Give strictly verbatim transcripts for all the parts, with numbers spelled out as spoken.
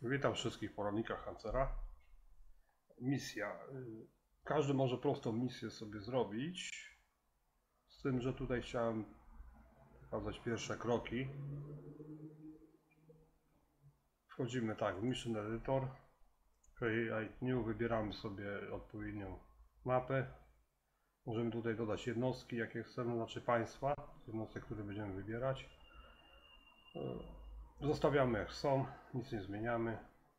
Witam wszystkich w poradnikach Hancera. Misja. Każdy może prostą misję sobie zrobić. Z tym, że tutaj chciałem pokazać pierwsze kroki. Wchodzimy tak w Mission Editor. Create New. Wybieramy sobie odpowiednią mapę. Możemy tutaj dodać jednostki, jakie chcemy, znaczy państwa. Jednostek, które będziemy wybierać. Zostawiamy jak są, nic nie zmieniamy.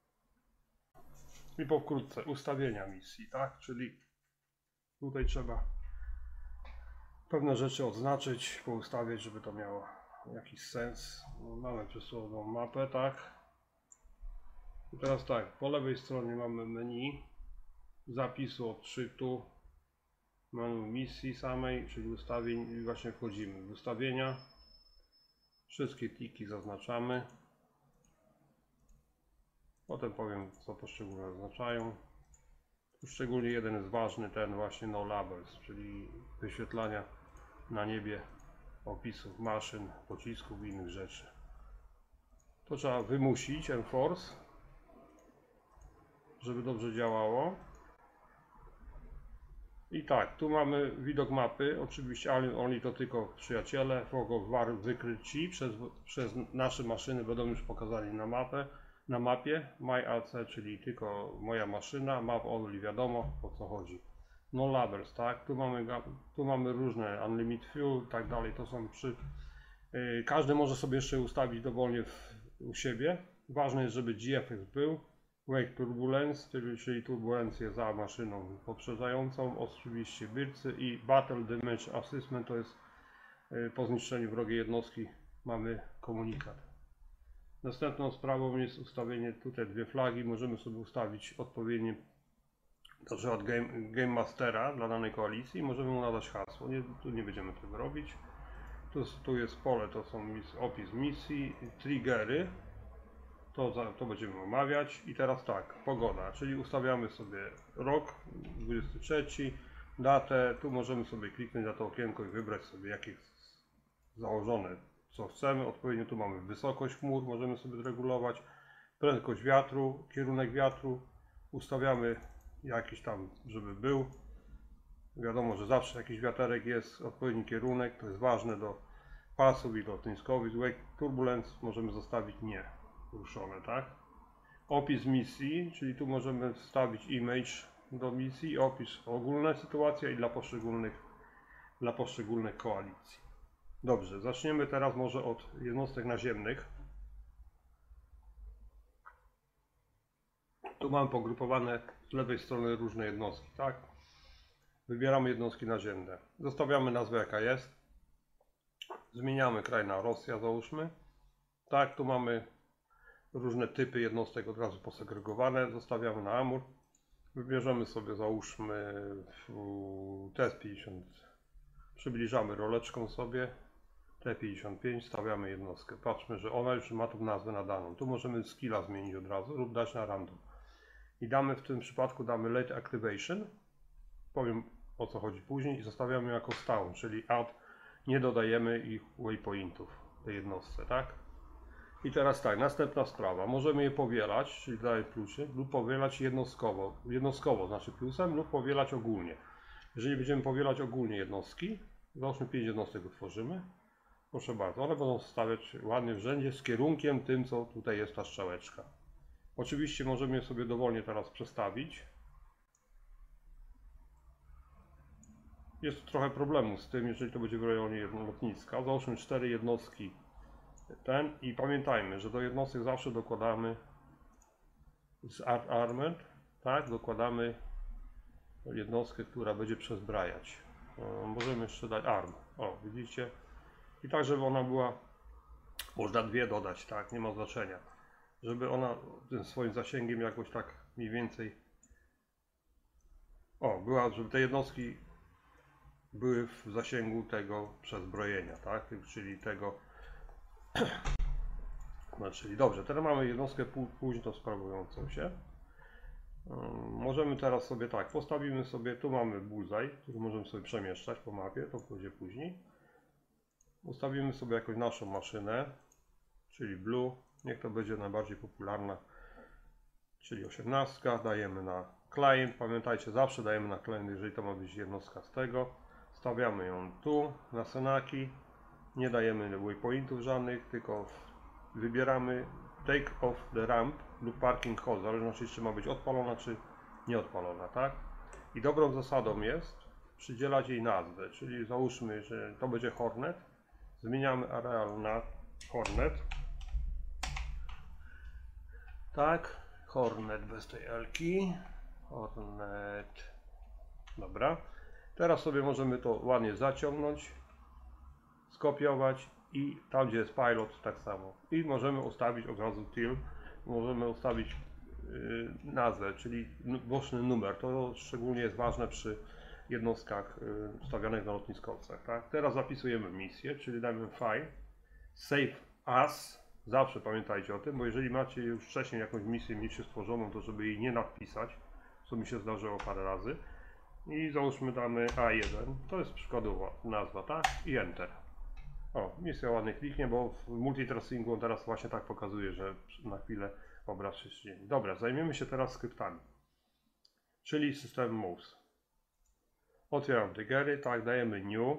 I pokrótce ustawienia misji, tak? Czyli tutaj trzeba pewne rzeczy odznaczyć, poustawiać, żeby to miało jakiś sens. Mamy przysłowiową mapę, tak? I teraz tak, po lewej stronie mamy menu zapisu odszytu, menu misji samej, czyli ustawień i właśnie wchodzimy w ustawienia. Wszystkie tiki zaznaczamy. Potem powiem, co poszczególne oznaczają. Szczególnie jeden jest ważny, ten właśnie no labels, czyli wyświetlania na niebie opisów maszyn, pocisków i innych rzeczy. To trzeba wymusić, enforce, żeby dobrze działało. I tak, tu mamy widok mapy, oczywiście only to tylko przyjaciele, wrogo war wykryci przez, przez nasze maszyny będą już pokazani na mapę. Na mapie MyAC, czyli tylko moja maszyna, map only, wiadomo o co chodzi. No labels, tak, tu mamy, tu mamy różne unlimited fuel i tak dalej, to są przy... Yy, każdy może sobie jeszcze ustawić dowolnie w, u siebie. Ważne jest, żeby G F X był, wake turbulence, czyli, czyli turbulencję za maszyną poprzedzającą, oczywiście bircy i battle damage assessment, to jest yy, po zniszczeniu wrogiej jednostki mamy komunikat. Następną sprawą jest ustawienie tutaj dwie flagi. Możemy sobie ustawić odpowiednie na przykład game, game Mastera dla danej koalicji. Możemy mu nadać hasło. Nie, tu nie będziemy tego robić. Tu, tu jest pole, to są mis, opis misji, triggery. To, to będziemy omawiać. I teraz tak, pogoda, czyli ustawiamy sobie rok dwudziesty trzeci, datę. Tu możemy sobie kliknąć na to okienko i wybrać sobie jakie założone co chcemy. Odpowiednio tu mamy wysokość chmur, możemy sobie zregulować, prędkość wiatru, kierunek wiatru, ustawiamy jakiś tam, żeby był. Wiadomo, że zawsze jakiś wiaterek jest, odpowiedni kierunek, to jest ważne do pasów i lotniskowisk. Wake turbulence możemy zostawić nie ruszone, tak? Opis misji, czyli tu możemy wstawić image do misji, opis ogólna sytuacja i dla poszczególnych, dla poszczególnych koalicji. Dobrze, zaczniemy teraz może od jednostek naziemnych. Tu mam pogrupowane z lewej strony różne jednostki, tak? Wybieramy jednostki naziemne. Zostawiamy nazwę jaka jest. Zmieniamy kraj na Rosja, załóżmy. Tak, tu mamy różne typy jednostek od razu posegregowane. Zostawiamy na Amur. Wybierzemy sobie, załóżmy T S pięćdziesiąt. Przybliżamy roleczką sobie. T pięćdziesiąt pięć, stawiamy jednostkę. Patrzmy, że ona już ma tą nazwę nadaną. Tu możemy skilla zmienić od razu lub dać na random. I damy w tym przypadku damy late activation. Powiem o co chodzi później i zostawiamy jako stałą, czyli add, nie dodajemy ich waypointów tej jednostce, tak? I teraz tak, następna sprawa. Możemy je powielać, czyli daję plusy, lub powielać jednostkowo. Jednostkowo znaczy plusem lub powielać ogólnie. Jeżeli będziemy powielać ogólnie jednostki, załóżmy pięć jednostek utworzymy. Proszę bardzo, one będą stawiać ładnie w rzędzie z kierunkiem tym, co tutaj jest ta strzałeczka. Oczywiście możemy je sobie dowolnie teraz przestawić. Jest trochę problemu z tym, jeżeli to będzie w rejonie lotniska. Załóżmy cztery jednostki ten i pamiętajmy, że do jednostek zawsze dokładamy z armored, tak, dokładamy jednostkę, która będzie przezbrajać. Możemy jeszcze dać arm. O, widzicie? I tak, żeby ona była, można dwie dodać, tak, nie ma znaczenia. Żeby ona tym swoim zasięgiem jakoś tak mniej więcej, o, była, żeby te jednostki były w zasięgu tego przezbrojenia, tak, czyli tego, no, czyli dobrze, teraz mamy jednostkę późno sprawującą się. Możemy teraz sobie tak, postawimy sobie, tu mamy bullseye, który możemy sobie przemieszczać po mapie, to pójdzie później. Ustawimy sobie jakąś naszą maszynę, czyli Blue, niech to będzie najbardziej popularna czyli osiemnaście, dajemy na client, pamiętajcie, zawsze dajemy na client, jeżeli to ma być jednostka z tego, stawiamy ją tu, na Senaki, nie dajemy waypointów żadnych, tylko wybieramy take off the ramp lub parking hold, w zależności czy ma być odpalona czy nieodpalona, tak? I dobrą zasadą jest przydzielać jej nazwę, czyli załóżmy, że to będzie Hornet, zmieniamy areal na Hornet, tak, Hornet bez tej elki, Hornet, dobra, teraz sobie możemy to ładnie zaciągnąć, skopiować i tam gdzie jest pilot tak samo i możemy ustawić od razu till, możemy ustawić yy, nazwę, czyli boczny numer, to szczególnie jest ważne przy jednostkach yy, ustawionych na lotniskowcach, tak? Teraz zapisujemy misję, czyli damy file, save as, zawsze pamiętajcie o tym, bo jeżeli macie już wcześniej jakąś misję mieć stworzoną, to żeby jej nie napisać, co mi się zdarzyło parę razy, i załóżmy damy A jeden, to jest przykładowa nazwa, tak? I enter. O, misja ładnie kliknie, bo w multitracingu on teraz właśnie tak pokazuje, że na chwilę obraz się ścieni. Dobra, zajmiemy się teraz skryptami, czyli system moves. Otwieram triggery, tak, dajemy new,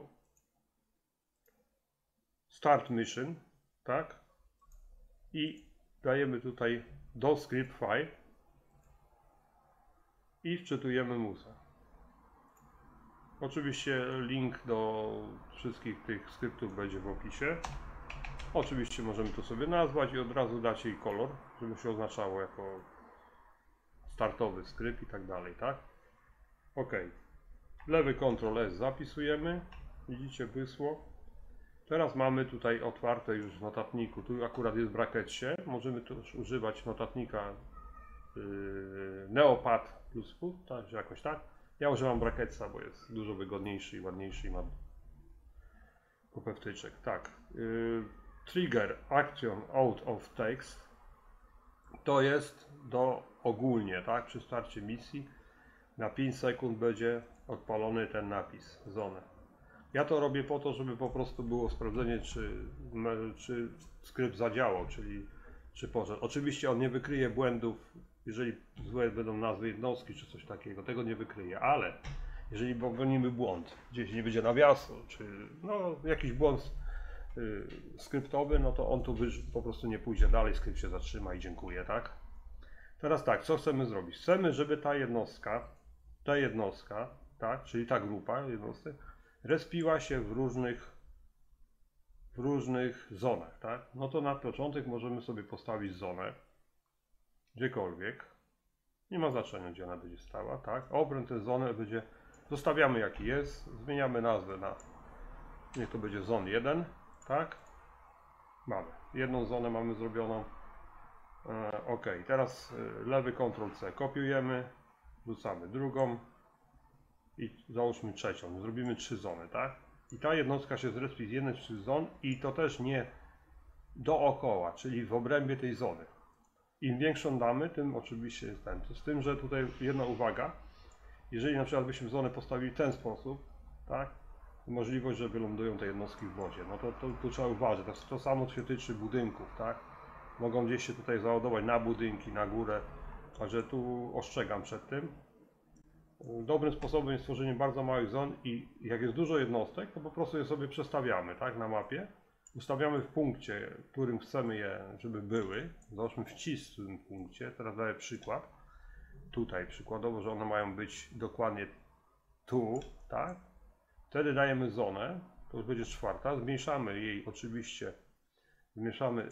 start mission, tak, i dajemy tutaj do script file i wczytujemy musa. Oczywiście link do wszystkich tych skryptów będzie w opisie. Oczywiście możemy to sobie nazwać i od razu dać jej kolor, żeby się oznaczało jako startowy skrypt i tak dalej, tak? OK. Lewy Ctrl S zapisujemy. Widzicie, wysło. Teraz mamy tutaj otwarte już w notatniku. Tu akurat jest w brakecie. Możemy też używać notatnika yy, Neopad plus plus, tak, jakoś tak. Ja używam bracketsa, bo jest dużo wygodniejszy i ładniejszy i ma kupę wtyczek. Tak. Yy, trigger action out of text to jest do ogólnie, tak, przy starcie misji na pięć sekund będzie odpalony ten napis zone. Ja to robię po to, żeby po prostu było sprawdzenie, czy, czy skrypt zadziałał, czyli czy poszedł. Oczywiście on nie wykryje błędów, jeżeli złe będą nazwy jednostki czy coś takiego, tego nie wykryje, ale jeżeli popełnimy błąd, gdzieś nie będzie nawiasu, czy no, jakiś błąd y, skryptowy, no to on tu po prostu nie pójdzie dalej, skrypt się zatrzyma i dziękuję, tak? Teraz tak, co chcemy zrobić? Chcemy, żeby ta jednostka, ta jednostka, tak, czyli ta grupa jednostek, respiła się w różnych, w różnych zonach, tak? No to na początek możemy sobie postawić zonę, gdziekolwiek, nie ma znaczenia, gdzie ona będzie stała, tak? Obręb tę zonę będzie, zostawiamy jaki jest, zmieniamy nazwę na, niech to będzie zon jeden, tak? Mamy, jedną zonę mamy zrobioną, e, ok, teraz lewy Ctrl C, kopiujemy, wrzucamy drugą i załóżmy trzecią, zrobimy trzy zony, tak? I ta jednostka się zrespi z jednej z trzech zon i to też nie dookoła, czyli w obrębie tej zony. Im większą damy, tym oczywiście jest ten. Z tym, że tutaj jedna uwaga, jeżeli na przykład byśmy zonę postawili w ten sposób, tak? Możliwość, że wylądują te jednostki w wodzie, no to, to, to trzeba uważać. To, to samo się tyczy budynków, tak? Mogą gdzieś się tutaj załadować na budynki, na górę, także tu ostrzegam przed tym. Dobrym sposobem jest tworzenie bardzo małych zon i jak jest dużo jednostek, to po prostu je sobie przestawiamy, tak, na mapie. Ustawiamy w punkcie, w którym chcemy je, żeby były. Załóżmy w ścisłym punkcie. Teraz daję przykład. Tutaj przykładowo, że one mają być dokładnie tu, tak. Wtedy dajemy zonę, to już będzie czwarta. Zmniejszamy jej oczywiście, zmniejszamy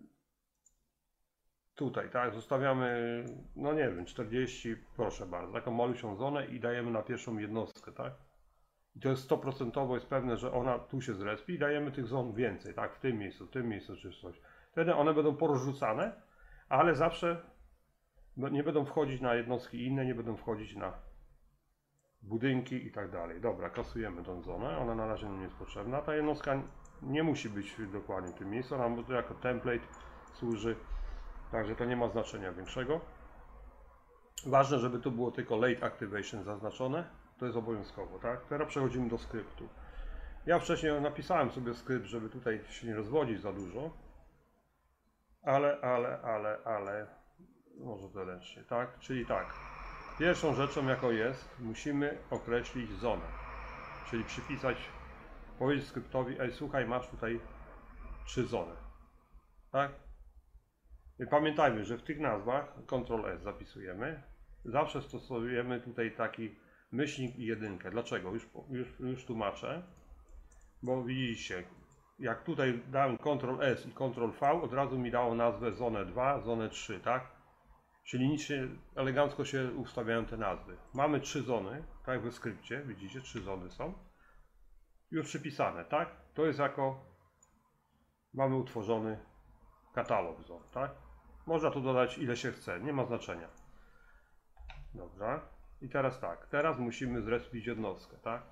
tutaj, tak, zostawiamy, no nie wiem, czterdzieści, proszę bardzo, taką malusią zonę i dajemy na pierwszą jednostkę, tak. I to jest sto procent jest pewne, że ona tu się zrespi i dajemy tych zon więcej, tak, w tym miejscu, w tym miejscu czy coś. Wtedy one będą porozrzucane, ale zawsze nie będą wchodzić na jednostki inne, nie będą wchodzić na budynki i tak dalej. Dobra, kasujemy tą zonę, ona na razie nam nie jest potrzebna. Ta jednostka nie musi być dokładnie w tym miejscu, ona to jako template służy, także to nie ma znaczenia większego. Ważne, żeby tu było tylko late activation zaznaczone. To jest obowiązkowo, tak? Teraz przechodzimy do skryptu. Ja wcześniej napisałem sobie skrypt, żeby tutaj się nie rozwodzić za dużo. Ale, ale, ale, ale może to ręcznie, tak? Czyli tak, pierwszą rzeczą jaką jest, musimy określić zonę, czyli przypisać, powiedzieć skryptowi, ej słuchaj, masz tutaj trzy zony, tak? I pamiętajmy, że w tych nazwach Ctrl S zapisujemy, zawsze stosujemy tutaj taki myślnik i jedynkę. Dlaczego? Już, już, już tłumaczę, bo widzicie, jak tutaj dałem Ctrl S i Ctrl V, od razu mi dało nazwę zonę dwa, zonę trzy, tak? Czyli nic się, elegancko się ustawiają te nazwy. Mamy trzy zony, tak jak w skrypcie, widzicie, trzy zony są. Już przypisane, tak? To jest jako, mamy utworzony katalog zon, tak? Można tu dodać ile się chce, nie ma znaczenia. Dobra. I teraz tak, teraz musimy zrespić jednostkę, tak?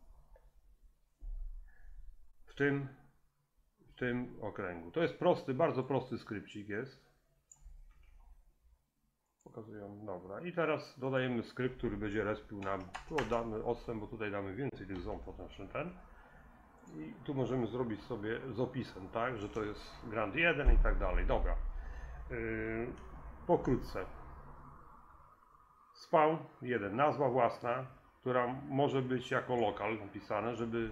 W tym, w tym okręgu. To jest prosty, bardzo prosty skrypcik jest. Pokazuję, dobra. I teraz dodajemy skrypt, który będzie respił nam, tu damy odstęp, bo tutaj damy więcej tych zon pod naszym ten. I tu możemy zrobić sobie z opisem, tak, że to jest Grand jeden i tak dalej. Dobra. Yy, pokrótce. Spawn jeden, nazwa własna, która może być jako lokal napisane, żeby,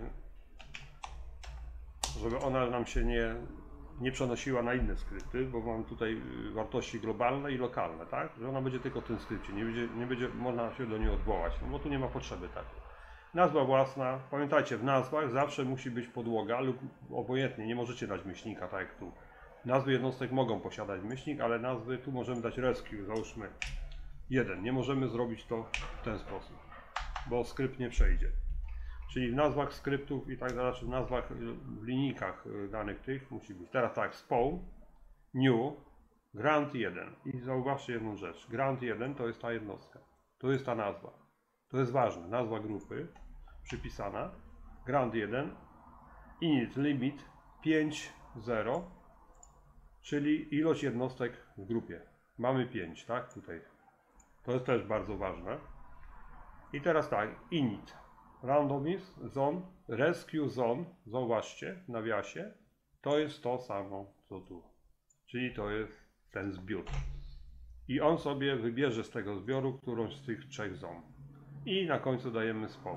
żeby ona nam się nie, nie przenosiła na inne skrypty, bo mam tutaj wartości globalne i lokalne, tak? Że ona będzie tylko w tym skrypcie, nie będzie, nie będzie można się do niej odwołać, no bo tu nie ma potrzeby takiej. Nazwa własna, pamiętajcie, w nazwach zawsze musi być podłoga lub obojętnie, nie możecie dać myślnika, tak jak tu. Nazwy jednostek mogą posiadać myślnik, ale nazwy tu możemy dać rescue, załóżmy jeden. Nie możemy zrobić to w ten sposób, bo skrypt nie przejdzie. Czyli w nazwach skryptów i tak dalej, w nazwach, w linijkach danych tych musi być. Teraz tak, spawn, new, Grand jeden. I zauważcie jedną rzecz. Grand jeden to jest ta jednostka. To jest ta nazwa. To jest ważne. Nazwa grupy przypisana. Grand jeden. Init limit pięć zero. Czyli ilość jednostek w grupie. Mamy pięć, tak? Tutaj. To jest też bardzo ważne. I teraz tak, init, randomizm, zone, rescue zone, zauważcie w nawiasie, to jest to samo co tu. Czyli to jest ten zbiór. I on sobie wybierze z tego zbioru którąś z tych trzech zon. I na końcu dajemy spawn.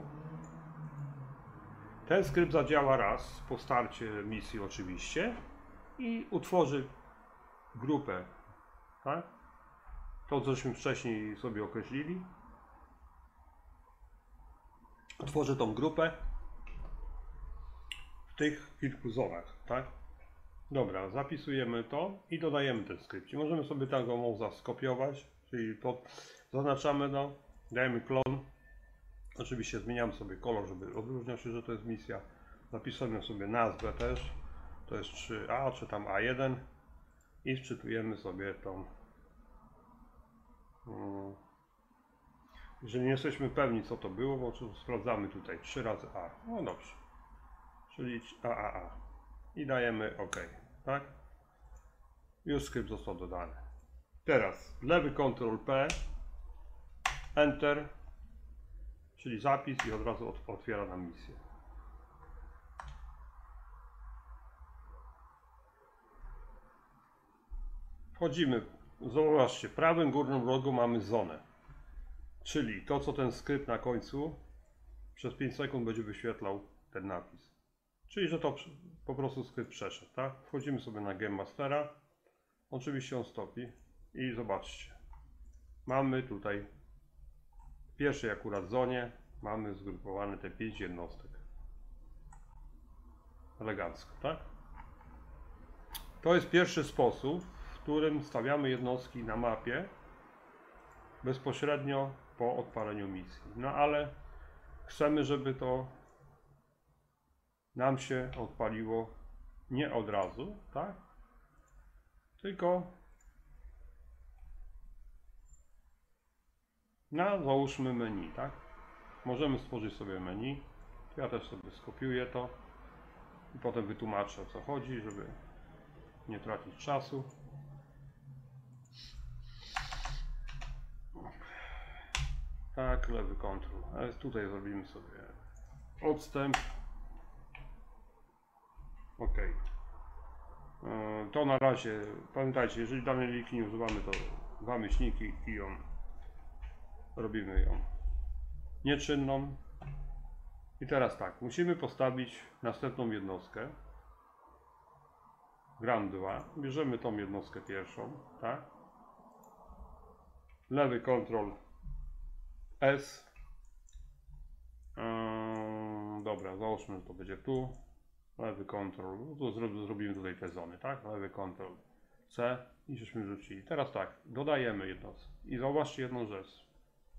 Ten skrypt zadziała raz po starcie misji oczywiście i utworzy grupę, tak? To, cośmy wcześniej sobie określili. Otworzę tą grupę w tych kilku zonach, tak? Dobra, zapisujemy to i dodajemy ten skrypt. Możemy sobie tego mouse'a skopiować, czyli pod, zaznaczamy to, dajemy klon. Oczywiście zmieniamy sobie kolor, żeby odróżniał się, że to jest misja. Zapisujemy sobie nazwę też, to jest trzy A czy tam A jeden i wczytujemy sobie tą. Jeżeli nie jesteśmy pewni co to było, bo sprawdzamy tutaj trzy razy A. No dobrze. Czyli A, A, A. I dajemy OK. Tak? Już skrypt został dodany. Teraz lewy Ctrl P, Enter, czyli zapis i od razu otwiera nam misję. Wchodzimy. Zauważcie, w prawym górnym rogu mamy zonę. Czyli to, co ten skrypt na końcu przez pięć sekund będzie wyświetlał ten napis. Czyli, że to po prostu skrypt przeszedł, tak? Wchodzimy sobie na Game Mastera. Oczywiście on stopi i zobaczcie. Mamy tutaj w pierwszej akurat zonie mamy zgrupowane te pięć jednostek. Elegancko, tak? To jest pierwszy sposób, w którym stawiamy jednostki na mapie bezpośrednio po odpaleniu misji. No ale chcemy, żeby to nam się odpaliło nie od razu, tak? Tylko na, załóżmy, menu, tak? Możemy stworzyć sobie menu. Ja też sobie skopiuję to i potem wytłumaczę, o co chodzi, żeby nie tracić czasu. Tak, lewy kontrol. Ale tutaj zrobimy sobie odstęp. OK. To na razie, pamiętajcie, jeżeli danej linki nie używamy, to dwa myślniki i ją robimy ją nieczynną. I teraz tak, musimy postawić następną jednostkę. Gram dwa. Bierzemy tą jednostkę pierwszą, tak? Lewy Ctrl S. Yy, dobra, załóżmy, że to będzie tu. Lewy Ctrl, tu zrobimy tutaj te zony, tak? Lewy Ctrl C i żeśmy rzucili. Teraz tak, dodajemy jednostkę. I zauważcie jedną rzecz.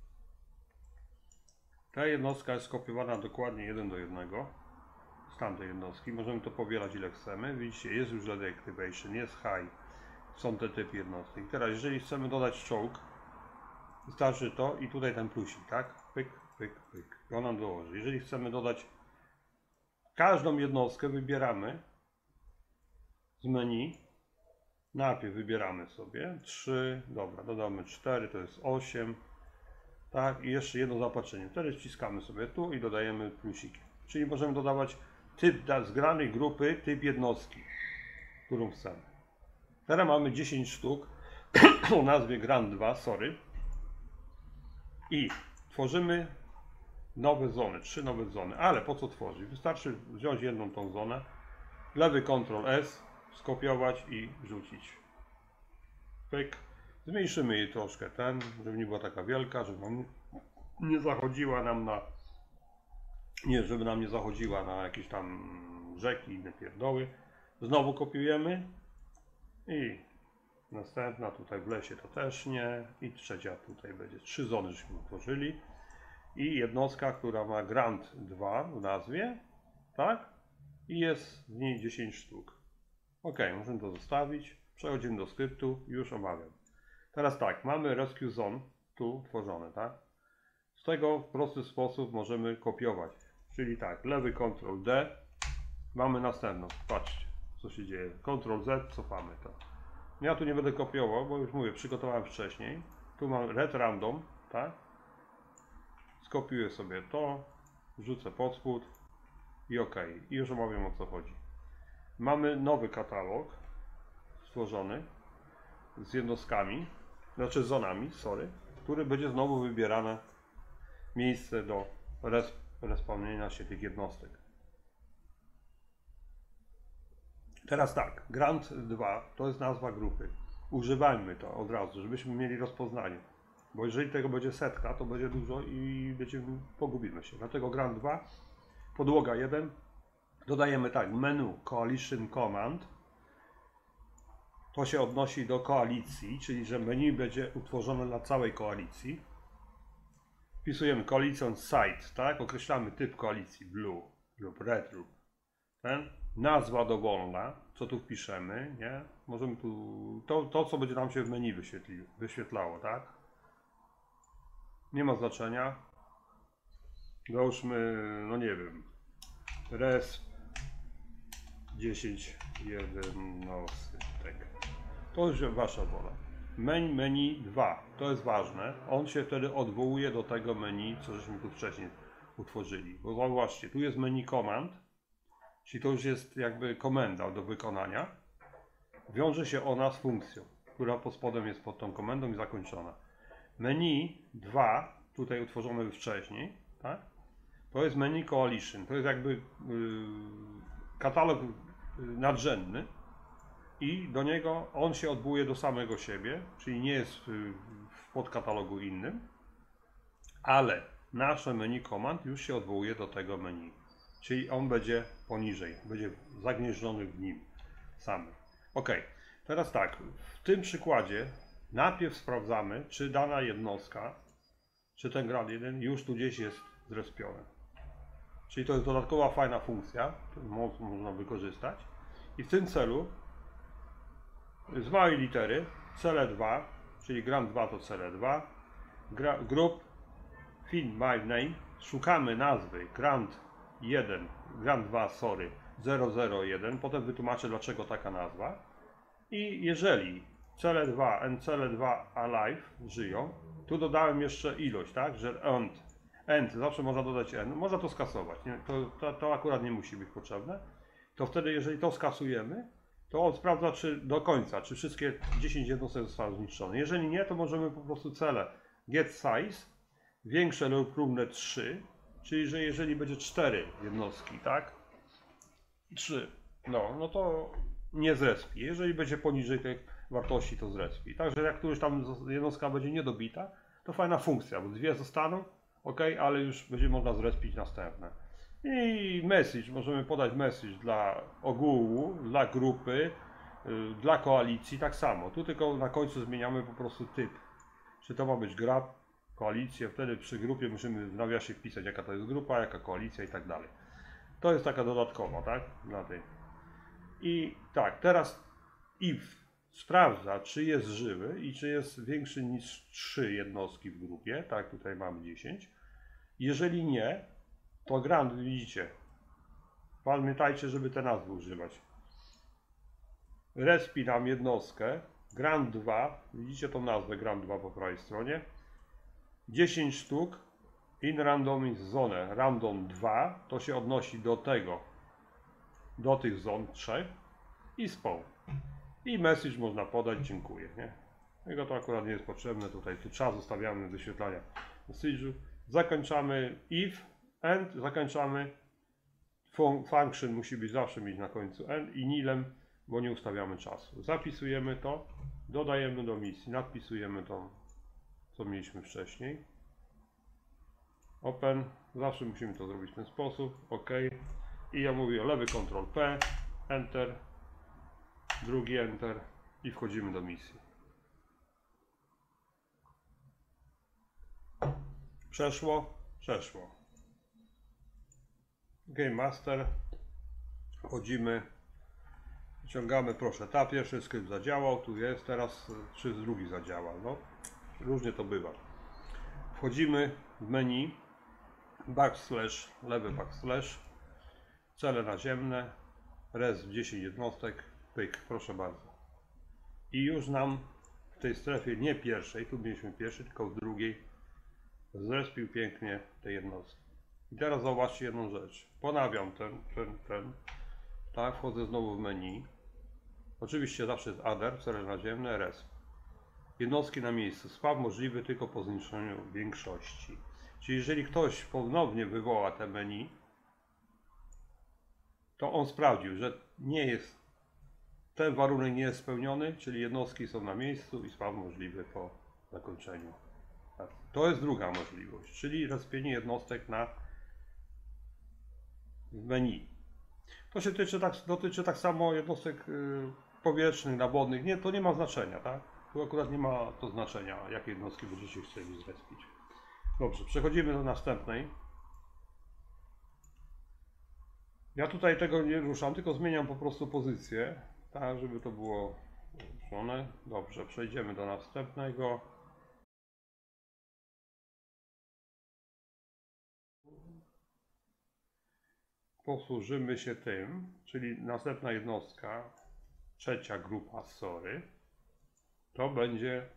Ta jednostka jest skopiowana dokładnie jeden do jednego z tamtej jednostki. Możemy to powielać ile chcemy. Widzicie, jest już L E D Activation, jest High. Są te typy jednostek. I teraz, jeżeli chcemy dodać czołg, wystarczy to i tutaj ten plusik, tak? Pyk, pyk, pyk. I on nam dołoży. Jeżeli chcemy dodać każdą jednostkę, wybieramy z menu. Najpierw wybieramy sobie trzy, dobra, dodamy cztery, to jest osiem. Tak, i jeszcze jedno zaopatrzenie. Wtedy wciskamy sobie tu i dodajemy plusiki. Czyli możemy dodawać typ zgranej grupy, typ jednostki, którą chcemy. Teraz mamy dziesięć sztuk o nazwie Grand dwa, sorry. I tworzymy nowe zony, trzy nowe zony. Ale po co tworzyć? Wystarczy wziąć jedną tą zonę, lewy Ctrl S, skopiować i wrzucić. Pyk. Zmniejszymy jej troszkę ten, żeby nie była taka wielka, żeby nam nie zachodziła nam na nie, żeby nam nie zachodziła na jakieś tam rzeki i inne pierdoły. Znowu kopiujemy i następna tutaj w lesie to też nie i trzecia tutaj będzie. Trzy zony żeśmy utworzyli i jednostka, która ma Grand dwa w nazwie, tak? I jest w niej dziesięć sztuk. Ok, możemy to zostawić. Przechodzimy do skryptu, już omawiam. Teraz tak, mamy Rescue Zone tu tworzone, tak? Z tego w prosty sposób możemy kopiować. Czyli tak, lewy Ctrl D, mamy następną. Patrzcie, co się dzieje. Ctrl Z, cofamy to. Ja tu nie będę kopiował, bo już mówię, przygotowałem wcześniej. Tu mam Red Random, tak? Skopiuję sobie to, wrzucę pod spód i ok. I już omawiam, o co chodzi. Mamy nowy katalog stworzony z jednostkami, znaczy zonami, sorry, który będzie znowu wybierane miejsce do resp respawnienia się tych jednostek. Teraz tak, Grand dwa to jest nazwa grupy. Używajmy to od razu, żebyśmy mieli rozpoznanie. Bo jeżeli tego będzie setka, to będzie dużo i będziemy, pogubimy się. Dlatego Grand dwa, podłoga jeden, dodajemy tak, menu Coalition Command. To się odnosi do koalicji, czyli że menu będzie utworzone dla całej koalicji. Wpisujemy Coalition Site, tak? Określamy typ koalicji Blue lub Red lub ten. Nazwa dowolna, co tu wpiszemy, nie? Możemy tu, to, to co będzie nam się w menu wyświetli, wyświetlało, tak? Nie ma znaczenia. Załóżmy, no nie wiem, resp dziesięć jednostek. To już wasza wola. Menu, menu dwa, to jest ważne. On się wtedy odwołuje do tego menu, co żeśmy tu wcześniej utworzyli. Bo zobaczcie, tu jest menu command, czyli to już jest jakby komenda do wykonania. Wiąże się ona z funkcją, która pod spodem jest pod tą komendą i zakończona. Menu dwa, tutaj utworzone wcześniej, tak? To jest menu coalition, to jest jakby yy, katalog yy, nadrzędny. I do niego on się odwołuje do samego siebie, czyli nie jest w, w podkatalogu innym, ale nasze menu command już się odwołuje do tego menu, czyli on będzie poniżej, będzie zagnieżdżony w nim samym. Ok, teraz tak, w tym przykładzie najpierw sprawdzamy, czy dana jednostka, czy ten grad jeden już tu gdzieś jest zrespiony. Czyli to jest dodatkowa fajna funkcja, którą można wykorzystać i w tym celu z małej litery C L dwa, czyli Grand dwa to C L dwa, group find my name, szukamy nazwy Grand jeden, Grand dwa, sorry, zero zero jeden, potem wytłumaczę dlaczego taka nazwa i jeżeli C L dwa and C L dwa alive żyją, tu dodałem jeszcze ilość, tak, że end, end, zawsze można dodać end, można to skasować, nie? To, to, to akurat nie musi być potrzebne, to wtedy jeżeli to skasujemy, to on sprawdza, czy do końca, czy wszystkie dziesięć jednostek zostały zniszczone. Jeżeli nie, to możemy po prostu cele get size większe lub równe trzy, czyli że jeżeli będzie cztery jednostki, tak? trzy, no, no to nie zrespi. Jeżeli będzie poniżej tej wartości, to zrespi. Także jak któraś tam jednostka będzie niedobita, to fajna funkcja, bo dwie zostaną, ok, ale już będzie można zrespić następne. I message, możemy podać message dla ogółu, dla grupy, yy, dla koalicji, tak samo. Tu tylko na końcu zmieniamy po prostu typ. Czy to ma być gra, koalicja, wtedy przy grupie musimy w nawiasie wpisać, jaka to jest grupa, jaka koalicja i tak dalej. To jest taka dodatkowa, tak? Dla tej. I tak, teraz if sprawdza, czy jest żywy i czy jest większy niż trzy jednostki w grupie, tak, tutaj mamy dziesięć. Jeżeli nie, to grand, widzicie, pamiętajcie, żeby te nazwy używać. Respi nam jednostkę, grand dwa, widzicie tą nazwę grand dwa po prawej stronie. dziesięć sztuk, in random zone, random dwa, to się odnosi do tego, do tych zon trzech i spawn. I message można podać, dziękuję, nie? Jego to akurat nie jest potrzebne, tutaj tu czas zostawiamy do wyświetlania message'u. Zakończamy if, and, zakończamy fun function musi być zawsze mieć na końcu and i nilem, bo nie ustawiamy czasu. Zapisujemy to, dodajemy do misji, nadpisujemy to, co mieliśmy wcześniej. Open, zawsze musimy to zrobić w ten sposób, ok. I ja mówię lewy Ctrl P, Enter, drugi Enter i wchodzimy do misji. Przeszło, przeszło. Game Master, wchodzimy, wyciągamy, proszę, ta pierwszy skrypt zadziałał, tu jest, teraz czy drugi zadziała, no różnie to bywa. Wchodzimy w menu, backslash, lewy backslash, cele naziemne, res dziesięć jednostek, pyk, proszę bardzo. I już nam w tej strefie nie pierwszej, tu mieliśmy pierwszy, tylko w drugiej, zrespił pięknie te jednostki. I teraz zobaczcie jedną rzecz. Ponawiam ten, ten, ten, tak, wchodzę znowu w menu. Oczywiście zawsze jest adder, cele naziemne, resp. Jednostki na miejscu, spaw możliwy tylko po zniszczeniu większości. Czyli jeżeli ktoś ponownie wywoła te menu, to on sprawdził, że nie jest, ten warunek nie jest spełniony, czyli jednostki są na miejscu i spaw możliwy po zakończeniu. Tak. To jest druga możliwość, czyli rozpięcie jednostek na menu. To się dotyczy tak, dotyczy tak samo jednostek yy, powietrznych, nawodnych. Nie, to nie ma znaczenia, tak? Tu akurat nie ma to znaczenia, jakie jednostki będziecie chcieli zrespić. Dobrze, przechodzimy do następnej. Ja tutaj tego nie ruszam, tylko zmieniam po prostu pozycję, tak, żeby to było ruszone. Dobrze, przejdziemy do następnego. Posłużymy się tym, czyli następna jednostka, trzecia grupa, sorry, to będzie,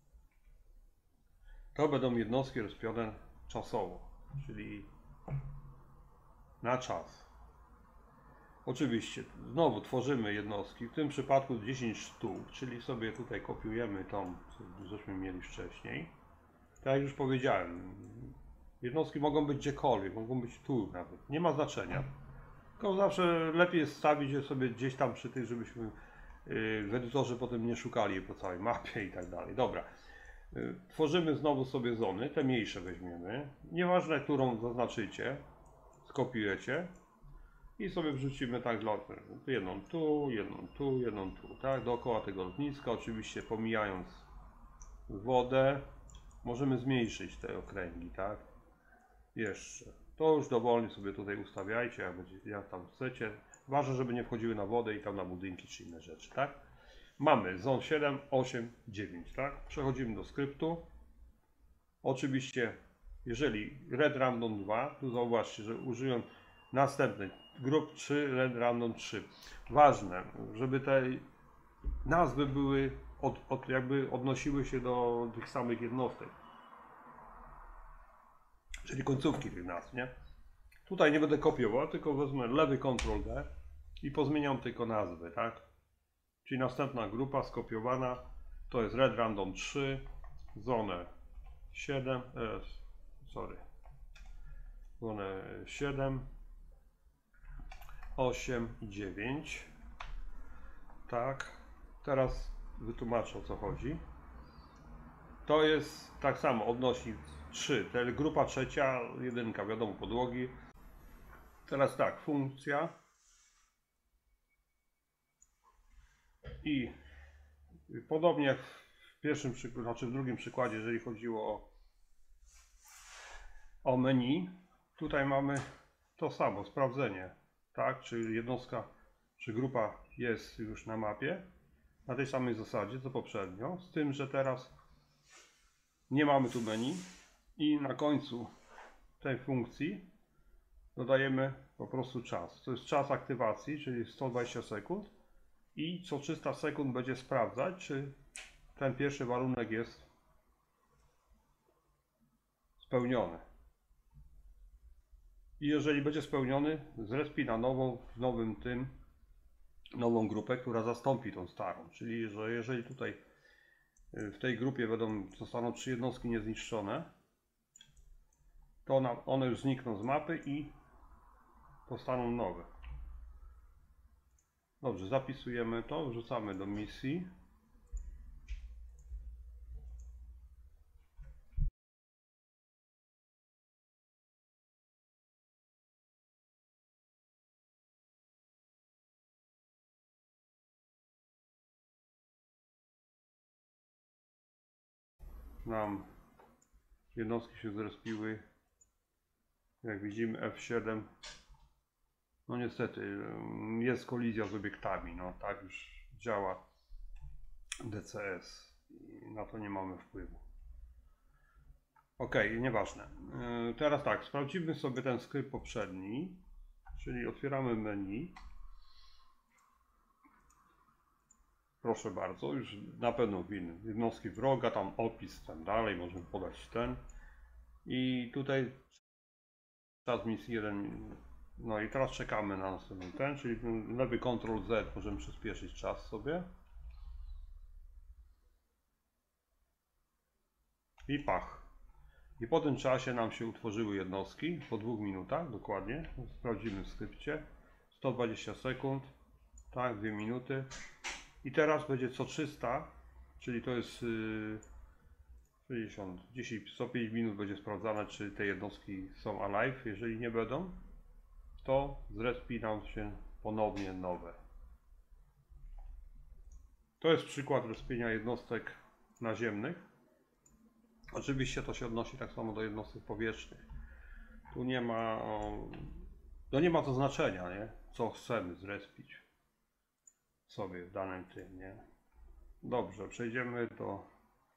to będą jednostki rozpione czasowo, czyli na czas. Oczywiście, znowu tworzymy jednostki, w tym przypadku dziesięć sztuk, czyli sobie tutaj kopiujemy tą, co żeśmy mieli wcześniej. Tak jak już powiedziałem, jednostki mogą być gdziekolwiek, mogą być tu nawet, nie ma znaczenia. Tylko zawsze lepiej jest stawić je sobie gdzieś tam przy tych, żebyśmy w edytorze potem nie szukali po całej mapie i tak dalej. Dobra. Tworzymy znowu sobie zony, te mniejsze weźmiemy. Nieważne, którą zaznaczycie, skopiujecie i sobie wrzucimy tak jedną tu, jedną tu, jedną tu, tak? Dookoła tego lotniska, oczywiście pomijając wodę, możemy zmniejszyć te okręgi, tak? Jeszcze. To już dowolnie sobie tutaj ustawiajcie, jak, będzie, jak tam chcecie. Ważne, żeby nie wchodziły na wodę i tam na budynki czy inne rzeczy, tak? Mamy zon siedem, osiem, dziewięć, tak? Przechodzimy do skryptu. Oczywiście, jeżeli red random dwa, tu zauważcie, że użyłem następnej grup trzy, red random trzy. Ważne, żeby te nazwy były, od, od, jakby odnosiły się do tych samych jednostek. Czyli końcówki tych nazw, nie? Tutaj nie będę kopiował, tylko wezmę lewy Ctrl D i pozmieniam tylko nazwy, tak? Czyli następna grupa skopiowana to jest Red Random trzy, zonę siedem, e, sorry, zonę siedem, osiem i dziewięć. Tak, teraz wytłumaczę, o co chodzi. To jest tak samo, odnośnik trzy, to jest grupa trzecia, jedynka, wiadomo, podłogi. Teraz tak, funkcja i podobnie jak w pierwszym przykładzie, znaczy w drugim przykładzie, jeżeli chodziło o, o menu, tutaj mamy to samo, sprawdzenie, tak, czy jednostka, czy grupa jest już na mapie, na tej samej zasadzie co poprzednio, z tym, że teraz nie mamy tu menu i na końcu tej funkcji dodajemy po prostu czas. To jest czas aktywacji, czyli sto dwadzieścia sekund i co trzysta sekund będzie sprawdzać, czy ten pierwszy warunek jest spełniony. I jeżeli będzie spełniony, zrespi na nową, w nowym tym, nową grupę, która zastąpi tą starą. Czyli, że jeżeli tutaj w tej grupie będą, zostaną trzy jednostki niezniszczone, to one, one już znikną z mapy i powstaną nowe. Dobrze, zapisujemy to, wrzucamy do misji. Nam jednostki się zrespiły. Jak widzimy F siedem. No niestety jest kolizja z obiektami. No tak już działa D C S i na to nie mamy wpływu. Ok, nieważne. Teraz tak, sprawdzimy sobie ten skrypt poprzedni, czyli otwieramy menu. Proszę bardzo, już na pewno win. Jednostki wroga, tam opis, tam dalej, możemy podać ten. I tutaj czas misji jeden. No i teraz czekamy na następny ten, czyli lewy kontrol Z, możemy przyspieszyć czas sobie. I pach. I po tym czasie nam się utworzyły jednostki, po dwóch minutach dokładnie. Sprawdzimy w skrypcie. sto dwadzieścia sekund, tak, dwie minuty. I teraz będzie co trzysta, czyli to jest yy, sześćdziesiąt, dziesięć, sto pięć minut będzie sprawdzane, czy te jednostki są alive. Jeżeli nie będą, to zrespi nam się ponownie nowe. To jest przykład respienia jednostek naziemnych. Oczywiście to się odnosi tak samo do jednostek powietrznych. Tu nie ma, no nie ma to znaczenia, nie? Co chcemy zrespić sobie w danym tym, nie? Dobrze, przejdziemy do...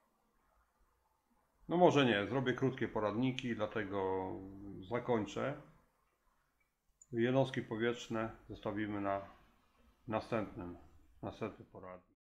No może nie, zrobię krótkie poradniki, dlatego zakończę. Jednostki powietrzne zostawimy na następnym, następny poradnik.